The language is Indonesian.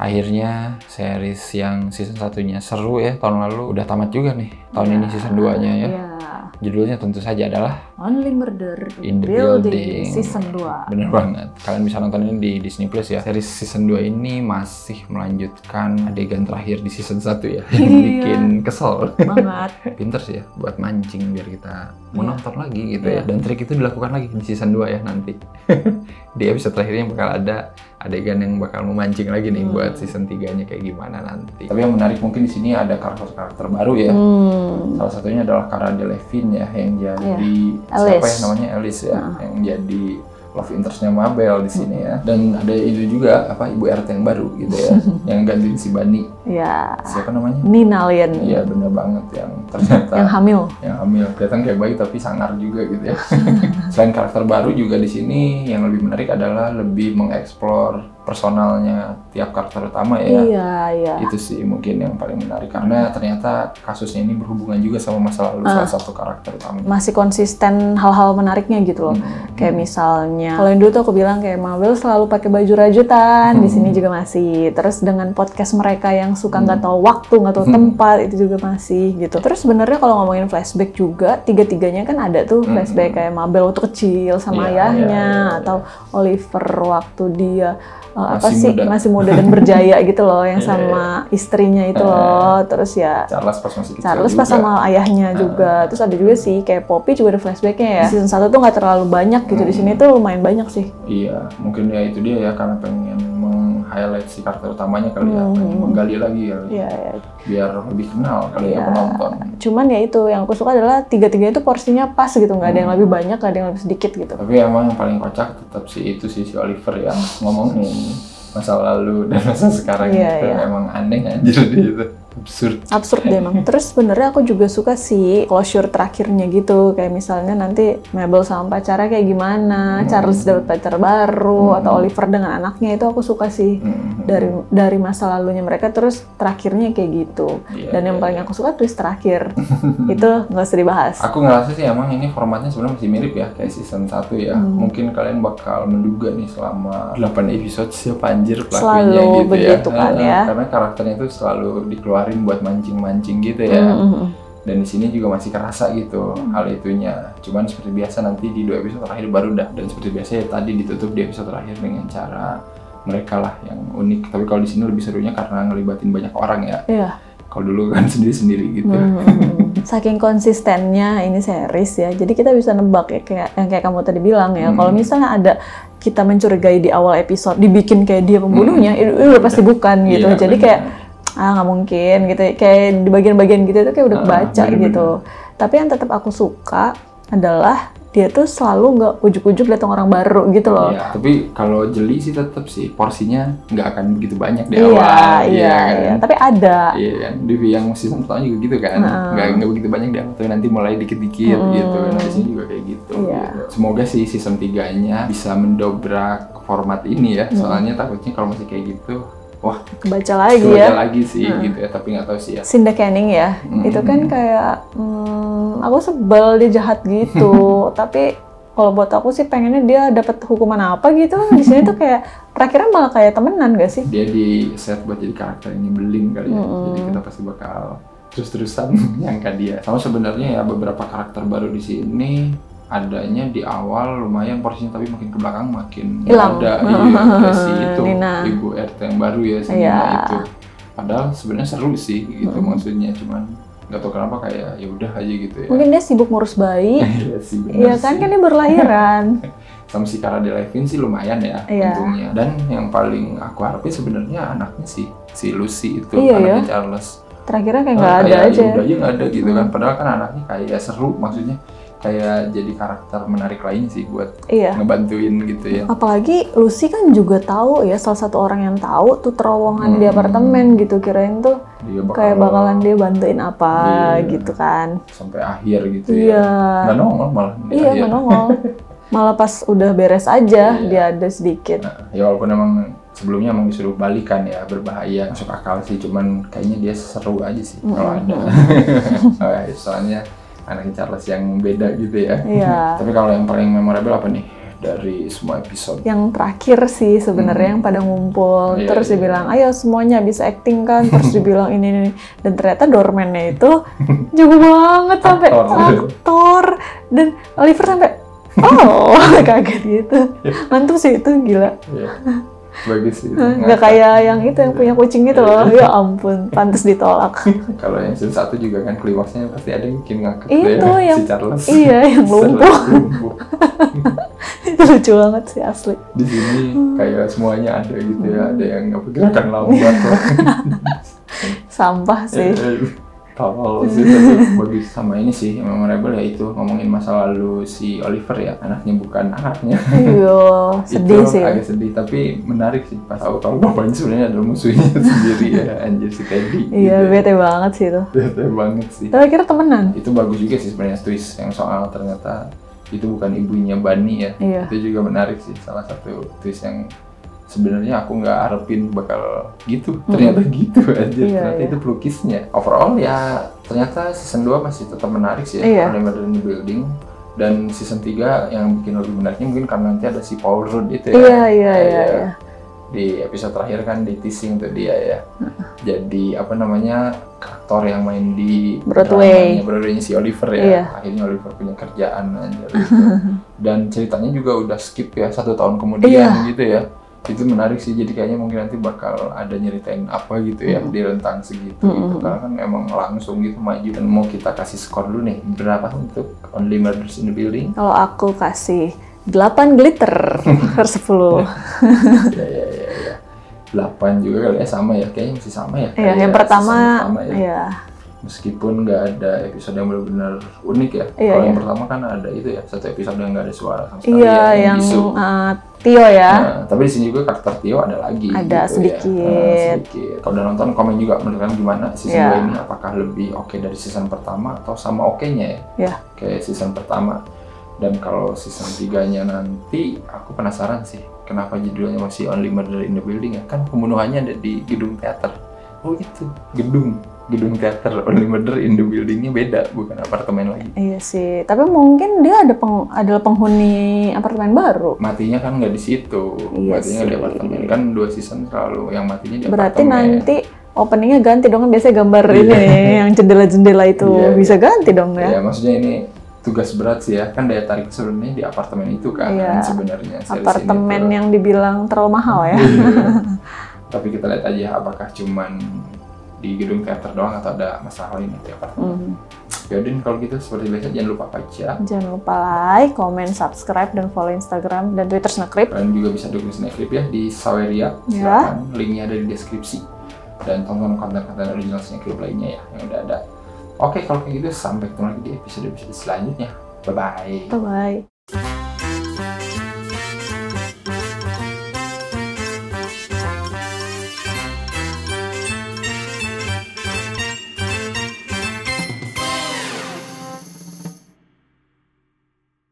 akhirnya series yang season 1-nya seru ya, tahun lalu udah tamat juga nih. Tahun ini season 2-nya ya. Judulnya tentu saja adalah Only Murder in the Building season 2. Bener banget. Kalian bisa nonton ini di Disney Plus ya. Series season 2 ini masih melanjutkan adegan terakhir di season 1 ya. Yang bikin kesel banget. Pinter sih ya buat mancing biar kita mau nonton lagi gitu ya. Dan trik itu dilakukan lagi di season 2 ya nanti. Di episode terakhirnya bakal ada adegan yang bakal memancing lagi nih buat season 3-nya kayak gimana nanti. Tapi yang menarik mungkin di sini ada karakter-karakter baru ya. Salah satunya adalah Cara Delevingne ya, yang jadi siapa ya namanya, Alice ya, yang jadi love interest-nya Mabel di sini ya. Dan ada itu juga ibu RT yang baru gitu ya, yang gantiin si Bunny. Siapa namanya? Nina Lien. Iya bener banget, yang ternyata yang hamil. Kelihatan kayak bayi tapi sangar juga gitu ya. Selain karakter baru juga di sini yang lebih menarik adalah lebih mengeksplor personalnya tiap karakter utama ya. Iya. Itu sih mungkin yang paling menarik karena ternyata kasusnya ini berhubungan juga sama masa lalu salah satu karakter utama. Masih konsisten hal-hal menariknya gitu loh. Kayak misalnya kalau yang dulu tuh aku bilang kayak Mabel selalu pakai baju rajutan, di sini juga masih. Terus dengan podcast mereka yang suka nggak tahu waktu, nggak tahu tempat, itu juga masih gitu. Terus sebenarnya kalau ngomongin flashback juga, tiga-tiganya kan ada tuh flashback kayak Mabel waktu kecil sama ayahnya, atau Oliver waktu dia masih muda dan berjaya gitu loh, yang sama istrinya itu loh. Terus ya Charles pas masih kecil, Charles pas sama ayahnya juga. Terus ada juga sih kayak Poppy juga ada flashbacknya ya. Di season 1 tuh nggak terlalu banyak gitu, di sini tuh lumayan banyak sih. Iya, mungkin ya itu dia ya, karena pengen meng-highlight si karakter utamanya kali ya, pengen menggali lagi ya, biar lebih kenal kali ya penonton. Cuman ya itu yang aku suka adalah tiga-tiganya itu porsinya pas gitu, nggak ada yang lebih banyak, nggak ada yang lebih sedikit gitu. Tapi emang yang paling kocak tetap si Oliver yang ngomongin masa lalu dan masa sekarang gitu. Emang aneh anjir dia itu. Absurd deh emang. Terus sebenarnya aku juga suka sih closure terakhirnya gitu, kayak misalnya nanti Mabel sama pacarnya kayak gimana, Charles dapat pacar baru, atau Oliver dengan anaknya, itu aku suka sih dari masa lalunya mereka, terus terakhirnya kayak gitu. Dan yang paling aku suka twist terakhir itu nggak usah dibahas. Aku ngerasa sih emang ini formatnya sebenarnya masih mirip ya kayak season 1 ya. Mungkin kalian bakal menduga nih selama 8 episode siapa anjir pelakunya gitu begitu ya. Kan, ya. Karena karakternya itu selalu dikeluarin buat mancing-mancing gitu ya. Dan di sini juga masih kerasa gitu hal itunya. Cuman seperti biasa nanti di 2 episode terakhir baru dah. Dan seperti biasa ya tadi ditutup di episode terakhir dengan cara mereka lah yang unik. Tapi kalau di sini lebih serunya karena ngelibatin banyak orang ya. Kalau dulu kan sendiri-sendiri gitu. Saking konsistennya ini series ya, jadi kita bisa nebak ya kayak kamu tadi bilang ya. Kalau misalnya ada kita mencurigai di awal episode dibikin kayak dia pembunuhnya, itu udah pasti bukan gitu. Jadi kayak nggak mungkin gitu, kayak di bagian-bagian gitu itu kayak udah kebaca gitu. Tapi yang tetap aku suka adalah dia tuh selalu nggak ujuk-ujuk datang orang baru gitu loh. Tapi kalau jeli sih tetap sih porsinya nggak akan begitu banyak di awal. Iya. Tapi ada. Iya kan, di yang season pertama juga gitu kan, nggak begitu banyak di awal, tapi nanti mulai dikit-dikit gitu. Nah di sini juga kayak gitu. Semoga sih season 3-nya bisa mendobrak format ini ya. Soalnya takutnya kalau masih kayak gitu, wah, kebaca lagi sih gitu ya, tapi nggak tahu sih ya. Cinda Canning ya, itu kan kayak aku sebel dia jahat gitu. Tapi kalau buat aku sih pengennya dia dapat hukuman apa gitu. Di sini tuh kayak terakhirnya malah kayak temenan gak sih? Dia di set buat jadi karakter yang nyebelin kali ya. Jadi kita pasti bakal terus-terusan nyangka dia. Sama sebenarnya ya beberapa karakter baru di sini adanya di awal lumayan porsinya, tapi makin ke belakang makin hilang. Ada si itu Nina. ibu RT yang baru ya si Nina itu. Padahal sebenarnya seru sih gitu maksudnya, cuman nggak tahu kenapa kayak ya udah aja gitu ya. Mungkin dia sibuk ngurus bayi. Iya kan dia baru lahiran. Sama si Cara Delevingne sih lumayan ya untungnya. Dan yang paling aku harapin sebenarnya anaknya si Lucy itu, anaknya Charles. Terakhirnya kayak nggak ada aja. Ya udah aja nggak ada gitu kan. Padahal kan anaknya kayak seru, maksudnya kayak jadi karakter menarik lain sih buat ngebantuin gitu ya. Apalagi Lucy kan juga tahu ya, salah satu orang yang tahu tuh terowongan di apartemen gitu, kirain tuh kayak bakalan dia bantuin apa gitu kan. Sampai akhir gitu ya. Nggak nongol malah. Nggak nongol. Malah pas udah beres aja dia ada sedikit. Ya walaupun emang sebelumnya emang disuruh balikan ya, berbahaya, masuk akal sih, cuman kayaknya dia seru aja sih kalau ada. Soalnya anaknya Charles yang beda gitu ya. Tapi kalau yang paling memorable apa nih dari semua episode. Yang terakhir sih sebenarnya yang pada ngumpul, terus dibilang, ayo semuanya bisa acting kan, terus dibilang ini, dan ternyata doorman-nya itu jago banget sampai aktor, dan Oliver sampai kaget gitu. Mantap sih itu, gila. Bagus sih. Nggak kayak yang itu yang punya kucing itu loh. Ya ampun, pantas ditolak. Kalau yang season 1 juga kan klimaksnya pasti ada yang bikin ngakak itu deh, yang si Charles. Iya, yang lumpuh. Itu lucu banget sih asli. Di sini kayak semuanya ada gitu ya, ada yang gerakan lambat lah. Sampah sih. Tolol sih, tapi bagus. Sama ini sih yang memorable ya itu ngomongin masa lalu si Oliver ya, anaknya bukan anaknya. Iya, sedih itu sih. Agak sedih tapi menarik sih pas tahu kalau bapaknya sebenarnya adalah musuhnya sendiri ya, anjir si Teddy. Iya, gitu. Bete banget sih itu. Bete banget sih. Tapi kira temenan. Itu bagus juga sih sebenarnya twist yang soal ternyata itu bukan ibunya Bunny ya. Iya. Itu juga menarik sih, salah satu twist yang sebenarnya aku nggak harapin bakal gitu, ternyata gitu aja. Ternyata itu pelukisnya. Overall ya ternyata season 2 masih tetap menarik sih ya, Only Murder in the Building. Dan season 3 yang bikin lebih menariknya mungkin karena nanti ada si Paul Rudd itu ya. Iya. Di episode terakhir kan di teasing tuh dia ya. Jadi apa namanya, aktor yang main di Broadway-nya si Oliver ya. Akhirnya Oliver punya kerjaan aja gitu. Dan ceritanya juga udah skip ya 1 tahun kemudian gitu ya. Itu menarik sih, jadi kayaknya mungkin nanti bakal ada nyeritain apa gitu ya di rentang segitu gitu. Karena kan emang langsung gitu maju. Dan mau kita kasih skor dulu nih, berapa untuk Only Murders in the Building? Kalau aku kasih 8 glitter per 10. Ya. 8 juga kali ya, sama ya, kayaknya masih sama ya. Iya, yang pertama ya. Iya. Meskipun nggak ada episode yang benar-benar unik ya. Kalau yang pertama kan ada itu ya, 1 episode yang nggak ada suara sama sekali. Iya, yang Tio ya. Nah, tapi di sini juga karakter Tio ada lagi. Ada gitu sedikit. Ya. Sedikit. Kalau udah nonton, komen juga menurut kalian gimana season 2 ini, apakah lebih oke dari season pertama atau sama okenya ya? Kayak season pertama. Dan kalau season 3-nya nanti, aku penasaran sih kenapa judulnya masih Only Murder in the Building ya? Kan pembunuhannya ada di gedung teater. Oh itu, gedung teater. Only Murder in the Building-nya beda, bukan apartemen lagi. Iya sih, tapi mungkin dia adalah penghuni apartemen baru. Matinya kan nggak di situ, matinya di apartemen. Kan 2 season selalu yang matinya di berarti apartemen. Berarti nanti openingnya ganti dong, kan biasanya gambar ini yang jendela-jendela itu bisa ganti dong ya. Iya, maksudnya ini tugas berat sih ya, kan daya tarik sebenarnya di apartemen itu kan sebenarnya. Apartemen yang dibilang terlalu mahal ya. Tapi kita lihat aja apakah cuman di gedung teater doang atau ada masalah lain di apartemen. Yaudah, kalau gitu seperti biasa jangan lupa baca. Jangan lupa like, comment, subscribe, dan follow Instagram dan Twitter Snackcrip. Kalian juga bisa dukung Snackcrip ya di Saweria. Silakan, linknya ada di deskripsi. Dan tonton konten-konten original Snackcrip lainnya ya yang udah ada. Oke, kalau kayak gitu sampai ketemu lagi di episode selanjutnya. Bye-bye. Bye-bye.